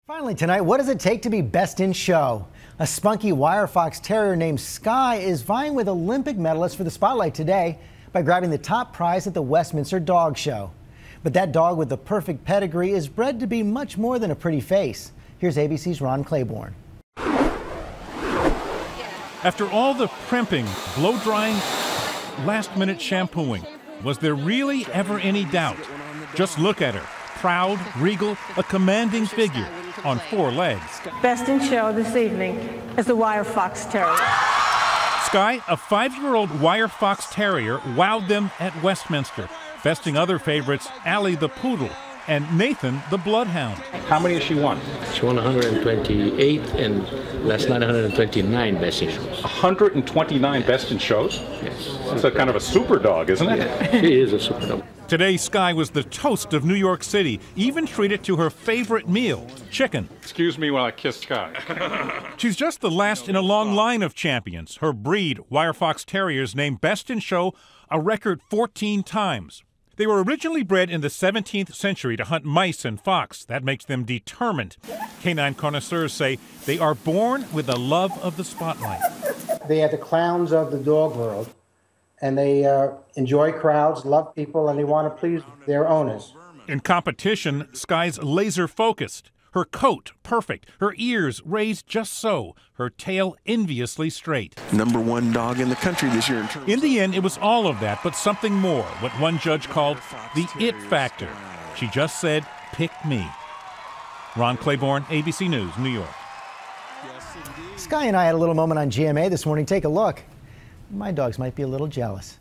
Finally tonight, what does it take to be best in show? A spunky wire fox terrier named Sky is vying with Olympic medalists for the spotlight today by grabbing the top prize at the Westminster Dog Show. But that dog with the perfect pedigree is bred to be much more than a pretty face. Here's ABC's Ron Claiborne. After all the primping, blow-drying, last-minute shampooing, was there really ever any doubt? Just look at her. Proud, regal, a commanding figure on four legs. Best in show this evening is the wire fox terrier. Sky, a 5-year-old wire fox terrier, wowed them at Westminster, besting other favorites Allie the poodle and Nathan the bloodhound. How many has she won? She won 128 and last night 129 best in shows. 129 best in shows? Yes. That's a kind of a super dog, isn't it? Yeah, she is a super dog. Today, Sky was the toast of New York City, even treated to her favorite meal, chicken. Excuse me while I kiss Sky. She's just the last in a long line of champions. Her breed, wire fox terriers, named best in show a record 14 times. They were originally bred in the 17th century to hunt mice and fox. That makes them determined. Canine connoisseurs say they are born with a love of the spotlight. They are the clowns of the dog world, and they enjoy crowds, love people, and they want to please their owners. In competition, Sky's laser-focused. Her coat perfect, her ears raised just so, her tail enviously straight. #1 dog in the country this year. In the end, it was all of that, but something more, what one judge called the it factor. She just said, pick me. Ron Claiborne, ABC News, New York. Sky and I had a little moment on GMA this morning. Take a look. My dogs might be a little jealous.